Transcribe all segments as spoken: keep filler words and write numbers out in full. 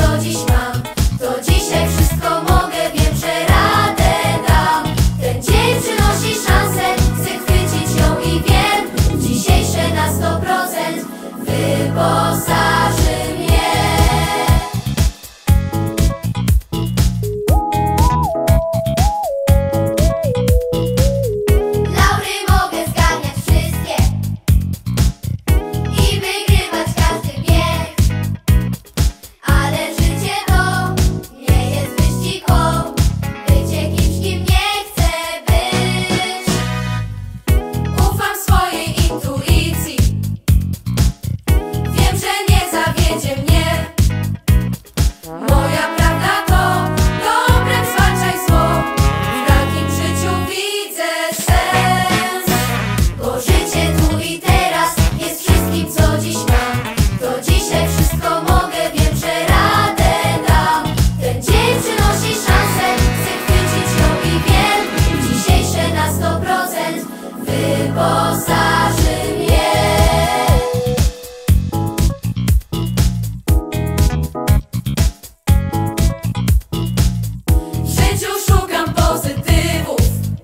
co dziś mam, to dzisiaj wszystko mogę, wiem, że radę dam. Ten dzień przynosi szansę, chcę chwycić ją i wiem, dzisiejsze na sto procent wyposaży mnie. Laury mogę zgarniać wszystkie i wygrywać każdy bieg, ale życie to nie jest wyścig, o bycie kimś, kim nie chcę być. Ufam swojej intuicji, wiem, że nie zawiedzie mnie. Moja prawda to dobrem zwalczaj zło, w takim życiu widzę sens. Bo życie tu i teraz jest wszystkim, co dziś mam, to dzisiaj wszystko mogę, wiem, że radę dam. Ten dzień przynosi szansę, chcę chwycić ją i wiem, dzisiejsze na sto procent wyposaży mnie. W życiu szukam pozytywów,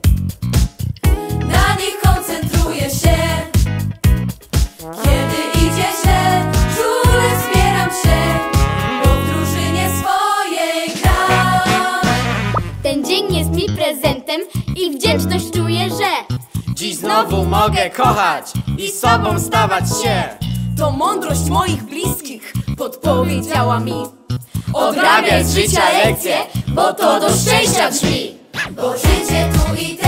na nich koncentruję się. Kiedy idzie źle, czule wspieram się, bo w drużynie swojej gram. Ten dzień jest mi prezentem i wdzięczność czuję, że Dziś znowu mogę kochać i sobą stawać się. To mądrość moich bliskich podpowiedziała mi: Odrabiaj z życia lekcje, bo to do szczęścia drzwi. Bo życie tu i